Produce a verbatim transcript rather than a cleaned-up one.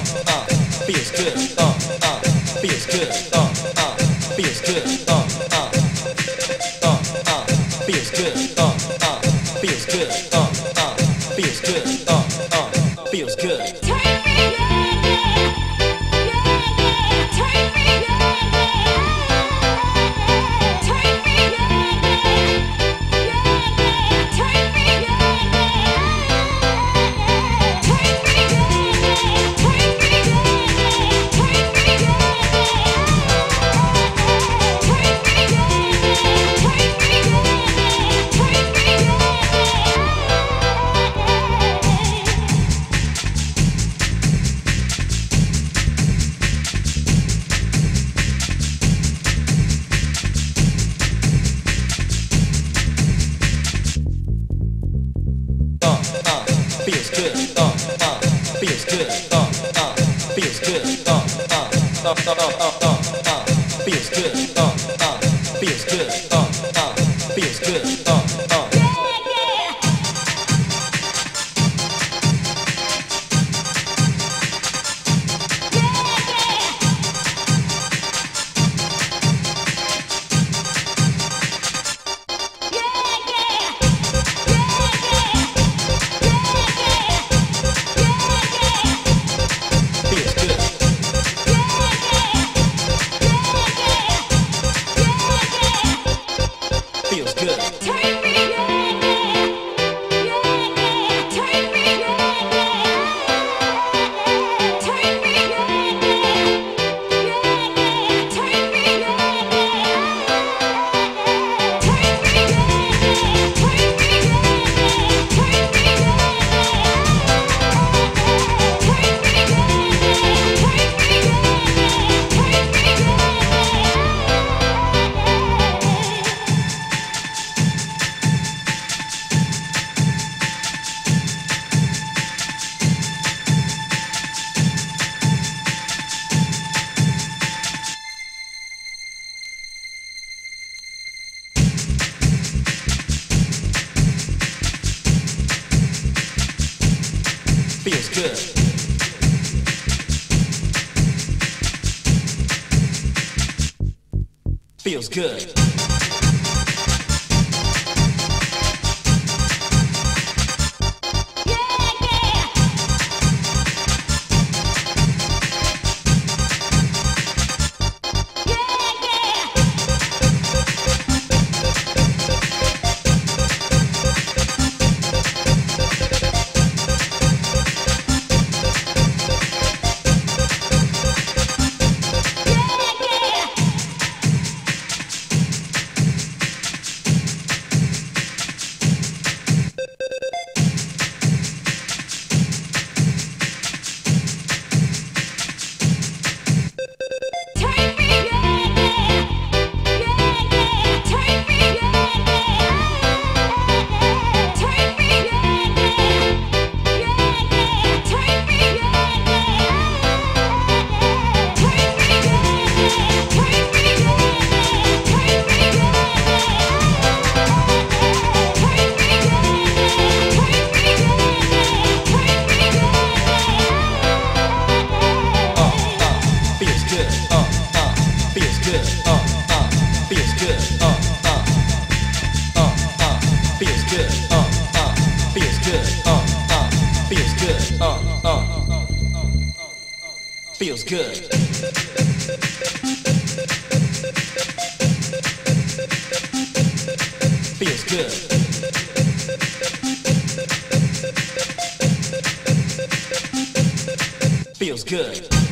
uh, feels good, uh, uh, feels good, uh, uh, feels good, uh, uh, uh, uh, feels good, uh, uh, feels good, uh, uh, feels good, uh, uh, feels good. Take me, yeah, yeah, yeah, yeah. Take me, yeah, yeah. Take me, yeah, yeah, yeah. Take me, yeah, yeah. Take me, yeah, yeah. Take me, yeah, yeah. Take me, yeah, yeah. Take me, yeah, yeah. Take me, yeah, yeah. Take me, yeah, Uh, uh, feels good, uh, uh, feels good, uh, uh, feels good, uh, uh, uh, uh, uh, uh, uh, feels good, uh, uh, feels good, uh, uh, feels good, uh, uh. Feels good. Feels good. Take me, yeah, yeah, yeah. Take me, yeah, yeah. Take me, yeah, yeah. Take me, yeah, yeah. Take me, yeah, yeah. Take me, yeah, yeah. Take me, yeah, yeah. Take me, yeah, yeah. Take me, yeah, yeah. Take me, yeah, yeah. Feels good. Feels good. Take me, yeah, yeah, yeah. Take me, yeah, yeah. Take me, yeah, yeah. Take me, yeah, yeah. Take me, yeah, yeah. Take me, yeah, yeah. Take me, yeah, yeah. Take me, yeah, yeah. Take me, yeah, yeah. Take me, yeah, Uh, uh, feels good. Uh, uh, feels good. Uh, uh, feels good. Uh, uh, uh, uh, feels good. Uh, uh, feels good. Uh, uh, feels good. Uh, uh, feels good. Feels good. Feels good.